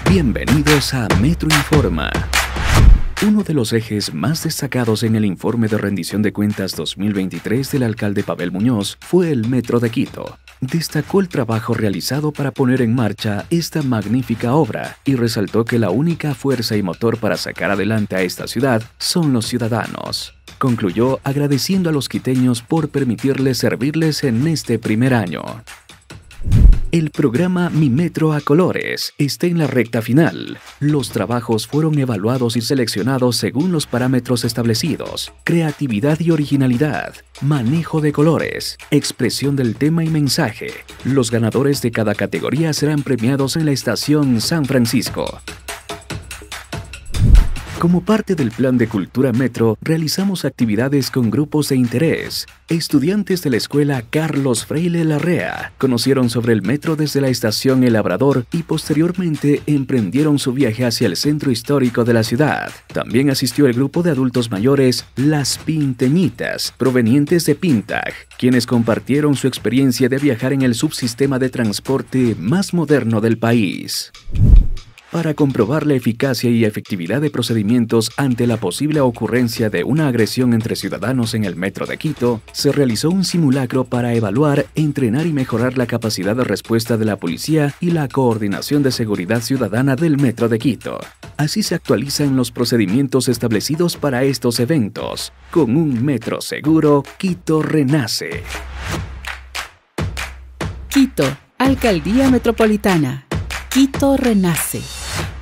Bienvenidos a Metro Informa. Uno de los ejes más destacados en el informe de rendición de cuentas 2023 del alcalde Pavel Muñoz fue el Metro de Quito. Destacó el trabajo realizado para poner en marcha esta magnífica obra y resaltó que la única fuerza y motor para sacar adelante a esta ciudad son los ciudadanos. Concluyó agradeciendo a los quiteños por permitirles servirles en este primer año. El programa Mi Metro a Colores está en la recta final. Los trabajos fueron evaluados y seleccionados según los parámetros establecidos: creatividad y originalidad, manejo de colores, expresión del tema y mensaje. Los ganadores de cada categoría serán premiados en la estación San Francisco. Como parte del Plan de Cultura Metro, realizamos actividades con grupos de interés. Estudiantes de la escuela Carlos Freire Larrea conocieron sobre el metro desde la estación El Labrador y posteriormente emprendieron su viaje hacia el centro histórico de la ciudad. También asistió el grupo de adultos mayores Las Pinteñitas, provenientes de Pintag, quienes compartieron su experiencia de viajar en el subsistema de transporte más moderno del país. Para comprobar la eficacia y efectividad de procedimientos ante la posible ocurrencia de una agresión entre ciudadanos en el Metro de Quito, se realizó un simulacro para evaluar, entrenar y mejorar la capacidad de respuesta de la policía y la coordinación de seguridad ciudadana del Metro de Quito. Así se actualizan los procedimientos establecidos para estos eventos. Con un metro seguro, Quito renace. Quito, Alcaldía Metropolitana. Quito renace.